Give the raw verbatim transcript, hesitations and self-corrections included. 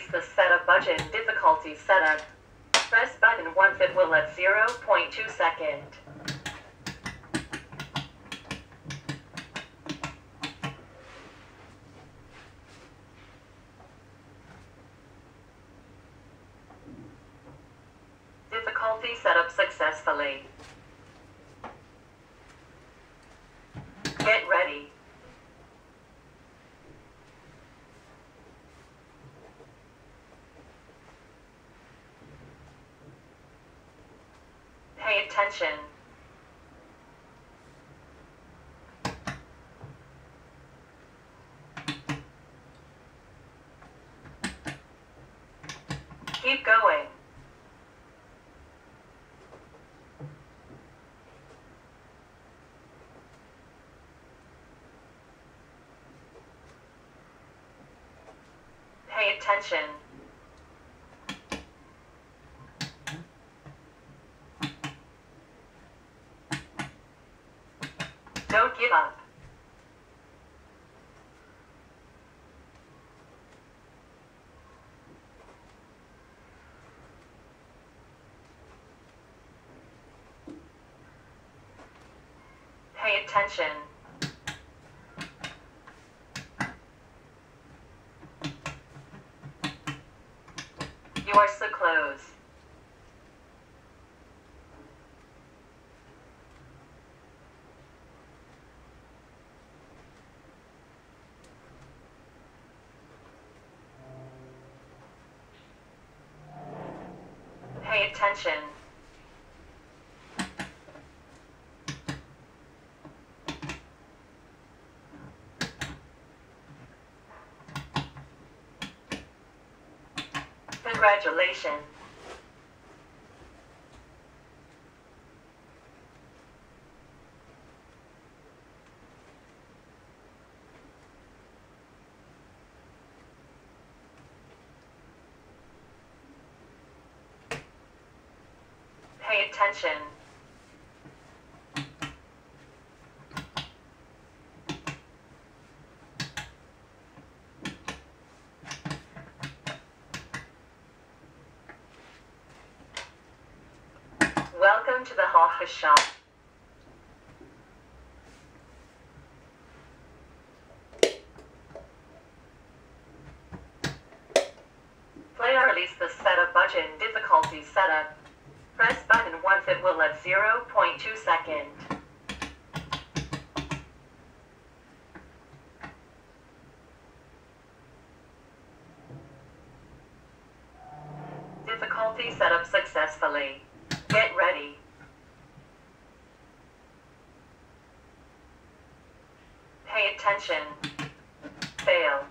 the setup button. Difficulty setup. Press button once, it will at zero point two second. Difficulty setup successfully. Get ready. Pay attention. Keep going. Pay attention. Don't give up. Pay attention. You are so close. Pay attention. Congratulations. Pay attention. Welcome to the Hocha shop. Play or release the setup button. Difficulty setup. Press button once, it will at zero point two second. Difficulty setup successfully. Get ready. Pay attention. Fail.